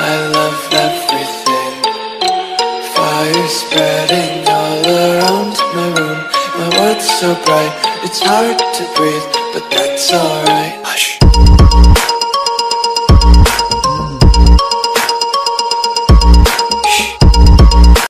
I love everything. Fire spreading all around my room. My world's so bright, it's hard to breathe, but that's alright. Hush.